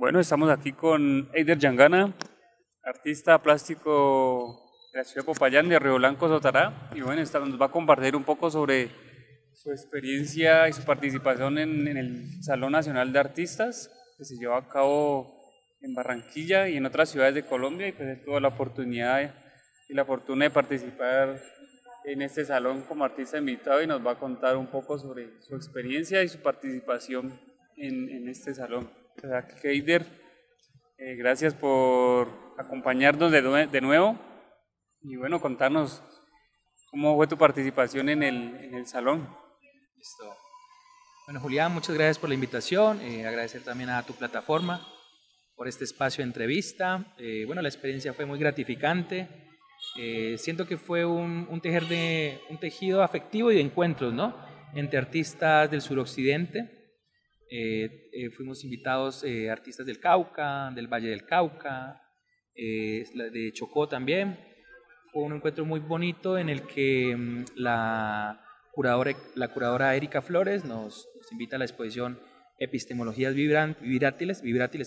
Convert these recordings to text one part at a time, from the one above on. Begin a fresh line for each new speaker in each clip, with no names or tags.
Bueno, estamos aquí con Eider Yangana, artista plástico de la ciudad de Popayán, de Río Blanco, Sotará. Y bueno, nos va a compartir un poco sobre su experiencia y su participación en el Salón Nacional de Artistas, que se llevó a cabo en Barranquilla y en otras ciudades de Colombia. Y pues él tuvo la oportunidad y la fortuna de participar en este salón como artista invitado y nos va a contar un poco sobre su experiencia y su participación en este salón. Eider, gracias por acompañarnos de nuevo y bueno, contarnos cómo fue tu participación en el salón.
Listo. Bueno, Julián, muchas gracias por la invitación, agradecer también a tu plataforma por este espacio de entrevista. Bueno, la experiencia fue muy gratificante, siento que fue un tejido afectivo y de encuentros, ¿no?, entre artistas del suroccidente. Fuimos invitados artistas del Cauca, del Valle del Cauca, de Chocó también. Fue un encuentro muy bonito en el que la curadora Erika Flores nos invita a la exposición Epistemologías Vibrátiles,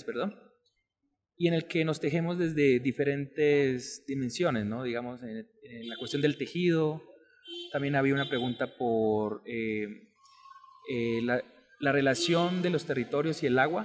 y en el que nos tejemos desde diferentes dimensiones, ¿no? Digamos, en la cuestión del tejido. También había una pregunta por la relación de los territorios y el agua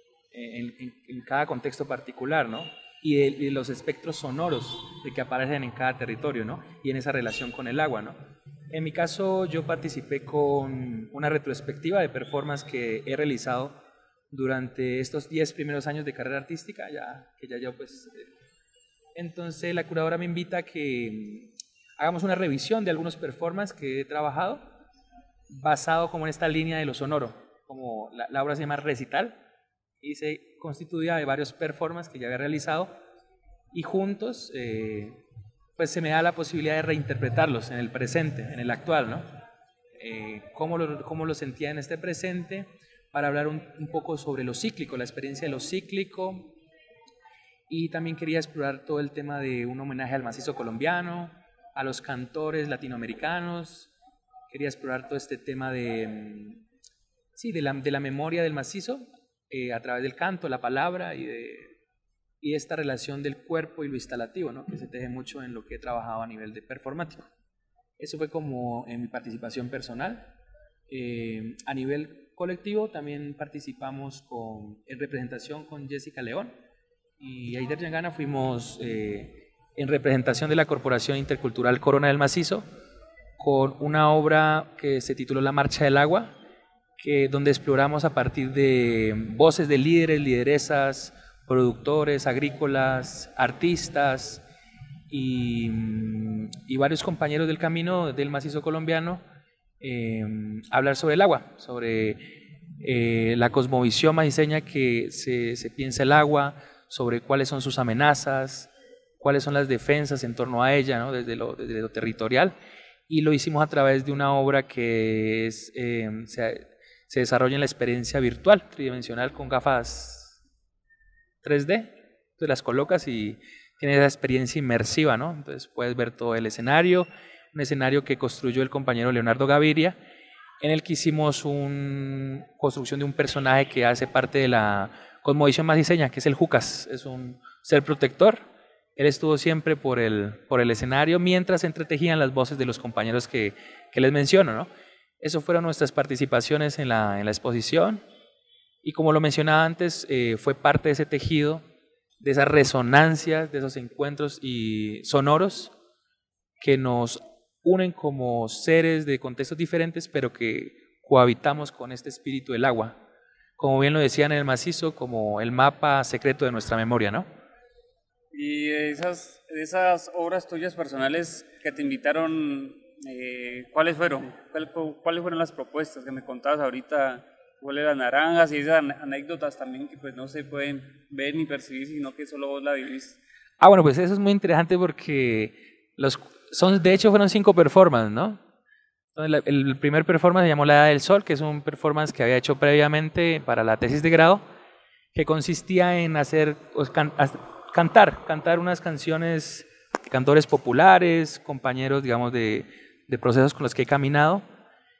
en cada contexto particular, ¿no? Y los espectros sonoros de que aparecen en cada territorio, ¿no?, y en esa relación con el agua, ¿no? En mi caso, yo participé con una retrospectiva de performance que he realizado durante estos 10 primeros años de carrera artística, que ya yo pues... Entonces la curadora me invita a que hagamos una revisión de algunos performances que he trabajado, basado como en esta línea de lo sonoro, como la obra se llama Recital, y se constituía de varios performances que ya había realizado, y juntos pues se me da la posibilidad de reinterpretarlos en el presente, en el actual, ¿no? Cómo lo sentía en este presente, para hablar un poco sobre lo cíclico, la experiencia de lo cíclico, y también quería explorar todo el tema de un homenaje al macizo colombiano, a los cantores latinoamericanos. Quería explorar todo este tema de la memoria del macizo a través del canto, la palabra y esta relación del cuerpo y lo instalativo, ¿no?, que se teje mucho en lo que he trabajado a nivel de performático. Eso fue como en mi participación personal. A nivel colectivo también participamos en representación con Jessica León y Eider Yangana. Fuimos en representación de la Corporación Intercultural Corona del Macizo, con una obra que se tituló La Marcha del Agua, donde exploramos a partir de voces de líderes, lideresas, productores, agrícolas, artistas y varios compañeros del camino del macizo colombiano, hablar sobre el agua, sobre la cosmovisión maciceña que se piensa el agua, sobre cuáles son sus amenazas, cuáles son las defensas en torno a ella, ¿no?, desde lo territorial. Y lo hicimos a través de una obra que se desarrolla en la experiencia virtual, tridimensional, con gafas 3D. Entonces las colocas y tienes esa experiencia inmersiva, ¿no? Entonces puedes ver todo el escenario, un escenario que construyó el compañero Leonardo Gaviria, en el que hicimos una construcción de un personaje que hace parte de la cosmovisión maciceña, que es el Jucas, es un ser protector. Él estuvo siempre por el escenario mientras se entretejían las voces de los compañeros que les menciono, ¿no? Eso fueron nuestras participaciones en la exposición, y como lo mencionaba antes, fue parte de ese tejido, de esas resonancias, de esos encuentros y sonoros que nos unen como seres de contextos diferentes, pero que cohabitamos con este espíritu del agua, como bien lo decían en el macizo, como el mapa secreto de nuestra memoria, ¿no?
Y esas obras tuyas personales que te invitaron, ¿cuáles fueron? ¿Cuáles fueron las propuestas que me contabas ahorita? ¿Cuáles eran naranjas y esas anécdotas también que pues no se pueden ver ni percibir, sino que solo vos la vivís?
Bueno, pues eso es muy interesante porque de hecho fueron 5 performances, ¿no? Entonces, el primer performance se llamó La Edad del Sol, que es un performance que había hecho previamente para la tesis de grado, que consistía en cantar unas canciones de cantores populares, compañeros, digamos, de procesos con los que he caminado,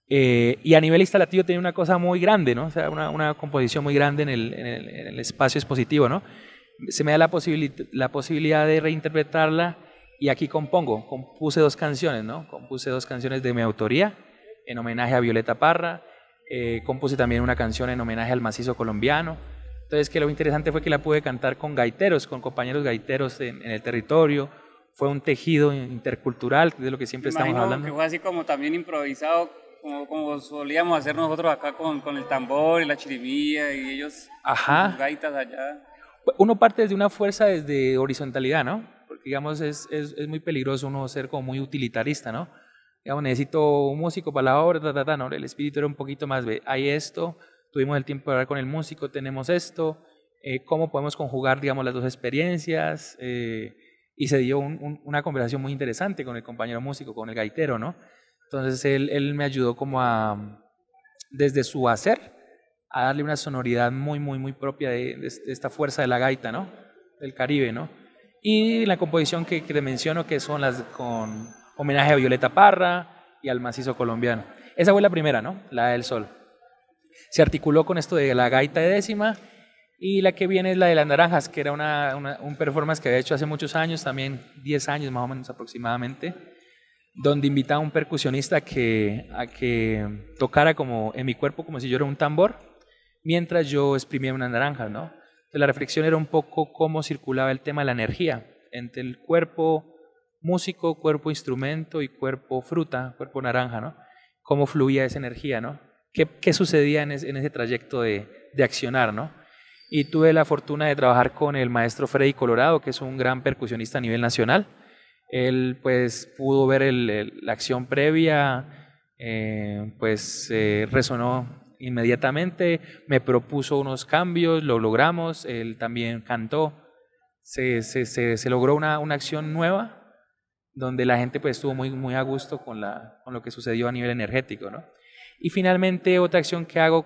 Y a nivel instalativo tiene una cosa muy grande, ¿no? O sea, una composición muy grande en el espacio expositivo, ¿no? Se me da la posibilidad de reinterpretarla y aquí compuse 2 canciones, ¿no? Compuse 2 canciones de mi autoría en homenaje a Violeta Parra, compuse también una canción en homenaje al macizo colombiano. Entonces, que lo interesante fue que la pude cantar con gaiteros, con compañeros gaiteros en el territorio. Fue un tejido intercultural, que es de lo que siempre estamos hablando.
Que fue así como también improvisado, como solíamos hacer nosotros acá con el tambor y la chirimía y ellos con sus gaitas allá.
Uno parte desde una fuerza desde horizontalidad, ¿no? Porque, digamos, es muy peligroso uno ser como muy utilitarista, ¿no? Digamos, necesito un músico para la obra, ¿no? El espíritu era un poquito más de, hay esto, tuvimos el tiempo de hablar con el músico, tenemos esto, cómo podemos conjugar, digamos, las 2 experiencias, y se dio una conversación muy interesante con el compañero músico, con el gaitero, ¿no? Entonces él me ayudó como desde su hacer, a darle una sonoridad muy propia de esta fuerza de la gaita, ¿no? Del Caribe, ¿no? Y la composición que te menciono, que son las con homenaje a Violeta Parra y al macizo colombiano. Esa fue la primera, ¿no? La del Sol. Se articuló con esto de la gaita de décima, y la que viene es la de las naranjas, que era un performance que había hecho hace muchos años, también 10 años más o menos aproximadamente, donde invitaba a un percusionista a que tocara como en mi cuerpo como si yo era un tambor, mientras yo exprimía unas naranjas, ¿no? Entonces, la reflexión era un poco cómo circulaba el tema de la energía entre el cuerpo músico, cuerpo instrumento y cuerpo fruta, cuerpo naranja, ¿no? Cómo fluía esa energía, ¿no? ¿Qué sucedía en ese trayecto de accionar, ¿no? Y tuve la fortuna de trabajar con el maestro Freddy Colorado, que es un gran percusionista a nivel nacional. Él pues pudo ver la acción previa, resonó inmediatamente, me propuso unos cambios, lo logramos, él también cantó, se logró una acción nueva donde la gente pues estuvo muy a gusto con lo que sucedió a nivel energético, ¿no? Y finalmente otra acción que hago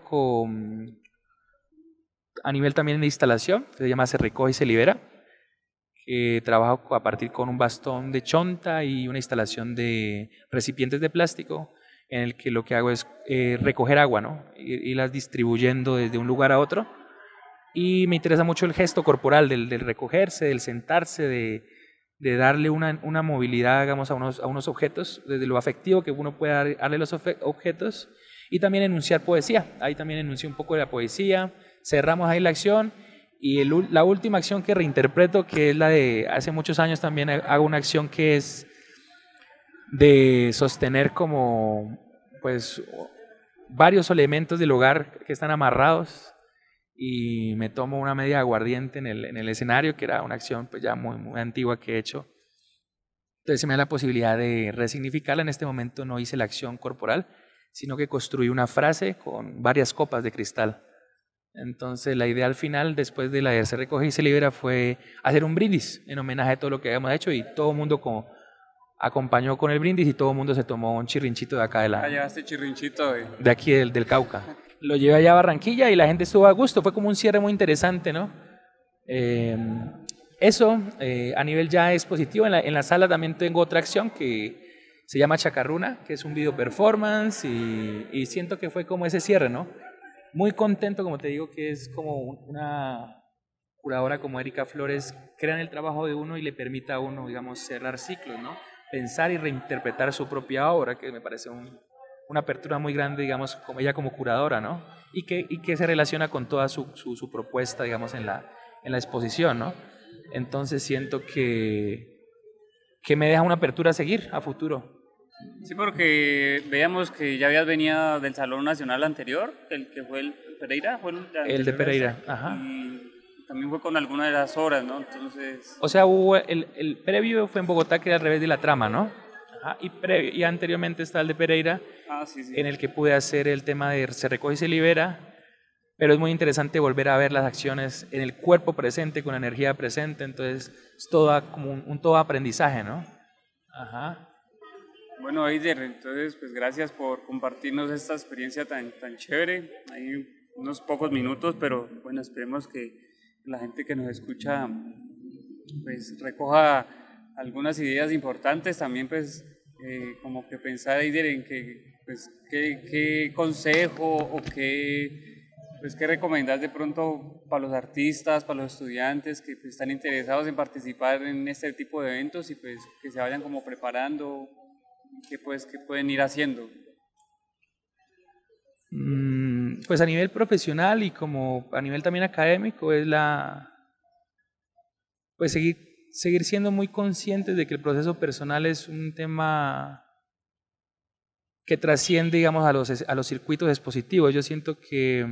a nivel también de instalación, que se llama Se Recoge y Se Libera, que trabajo a partir con un bastón de chonta y una instalación de recipientes de plástico, en el que lo que hago es recoger agua, ¿no? Irlas distribuyendo desde un lugar a otro. Y me interesa mucho el gesto corporal del recogerse, del sentarse, de darle una movilidad, digamos, a unos objetos, desde lo afectivo que uno puede darle a los objetos, y también enunciar poesía. Ahí también enuncié un poco de la poesía, cerramos ahí la acción, y la última acción que reinterpreto, que es la de hace muchos años también hago una acción que es de sostener como pues varios elementos del hogar que están amarrados, y me tomo una media aguardiente en el escenario, que era una acción pues ya muy antigua que he hecho. Entonces se me da la posibilidad de resignificarla. En este momento no hice la acción corporal, sino que construí una frase con varias copas de cristal. Entonces la idea al final, después de la de Se Recoge y Se Libera, fue hacer un brindis en homenaje a todo lo que habíamos hecho, y todo el mundo acompañó con el brindis, y todo el mundo se tomó un chirrinchito de acá
llevaste chirrinchito
de aquí del Cauca. Lo llevé allá a Barranquilla y la gente estuvo a gusto, fue como un cierre muy interesante, ¿no? Eso a nivel ya expositivo. En la sala también tengo otra acción que se llama Chacarruna, que es un video performance, y siento que fue como ese cierre, ¿no? Muy contento, como te digo, que es como una curadora como Erika Flores crea en el trabajo de uno y le permita a uno, digamos, cerrar ciclos, ¿no? Pensar y reinterpretar su propia obra, que me parece una apertura muy grande, digamos, como ella como curadora, ¿no? Y que se relaciona con toda su propuesta, digamos, en la exposición, ¿no? Entonces siento que me deja una apertura a seguir a futuro.
Sí, porque veíamos que ya habías venido del Salón Nacional anterior, el que fue el Pereira, fue
el de Pereira, ajá.
Y también fue con alguna de las obras, ¿no? Entonces...
O sea, hubo el previo fue en Bogotá, que era al revés de la trama, ¿no? Ajá, y anteriormente está el de Pereira,
sí.
En el que pude hacer el tema de Se Recoge y Se Libera, pero es muy interesante volver a ver las acciones en el cuerpo presente, con la energía presente, entonces es todo como un todo aprendizaje, ¿no? Ajá.
Bueno, Eider, entonces pues gracias por compartirnos esta experiencia tan chévere. Hay unos pocos minutos, pero bueno, esperemos que la gente que nos escucha pues recoja algunas ideas importantes. También pues como que pensar, Eider, en que, pues, qué consejo o qué recomendás de pronto para los artistas, para los estudiantes que pues, están interesados en participar en este tipo de eventos y pues que se vayan como preparando, qué pueden ir haciendo.
Pues a nivel profesional y como a nivel también académico es pues seguir siendo muy conscientes de que el proceso personal es un tema que trasciende, digamos, a los circuitos expositivos. Yo siento que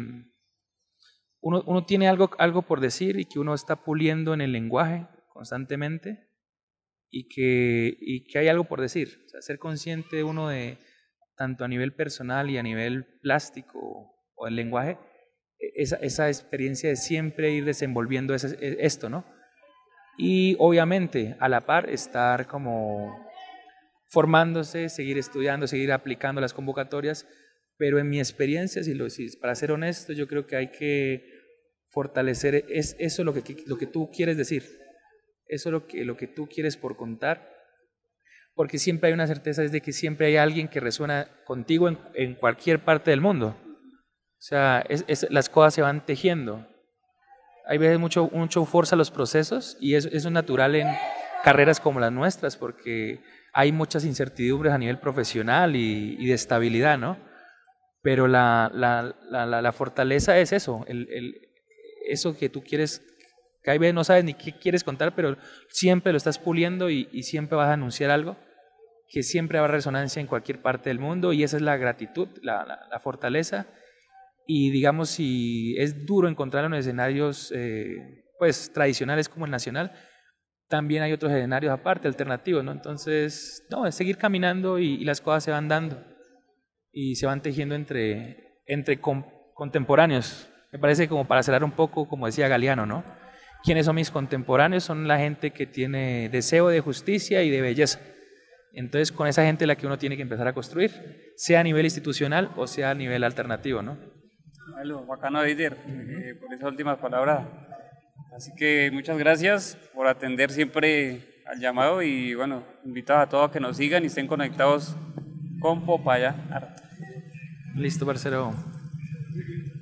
uno tiene algo por decir y que uno está puliendo en el lenguaje constantemente y que hay algo por decir. O sea, ser consciente uno de, tanto a nivel personal y a nivel plástico o el lenguaje, esa experiencia de siempre ir desenvolviendo esto, ¿no? Y obviamente a la par estar como formándose, seguir estudiando, seguir aplicando las convocatorias, pero en mi experiencia, si para ser honesto, yo creo que hay que fortalecer eso lo que tú quieres decir, eso lo que tú quieres por contar, porque siempre hay una certeza, es de que siempre hay alguien que resuena contigo en cualquier parte del mundo. O sea, las cosas se van tejiendo. Hay veces mucho forza los procesos y eso es natural en carreras como las nuestras porque hay muchas incertidumbres a nivel profesional y de estabilidad, ¿no? Pero la fortaleza es eso, eso que tú quieres, que hay veces no sabes ni qué quieres contar, pero siempre lo estás puliendo y siempre vas a anunciar algo que siempre va a haber resonancia en cualquier parte del mundo y esa es la gratitud, la fortaleza. Y digamos, si es duro encontrarlo en escenarios pues tradicionales como el nacional, también hay otros escenarios aparte, alternativos, ¿no? Entonces, no, es seguir caminando y las cosas se van dando y se van tejiendo entre contemporáneos. Me parece como para cerrar un poco, como decía Galeano, ¿no? ¿Quiénes son mis contemporáneos? Son la gente que tiene deseo de justicia y de belleza. Entonces, con esa gente es la que uno tiene que empezar a construir, sea a nivel institucional o sea a nivel alternativo, ¿no?
Bueno, bacano, Eider, por esas últimas palabras. Así que muchas gracias por atender siempre al llamado y bueno, invito a todos a que nos sigan y estén conectados con Popaya Art.
Listo, parcero.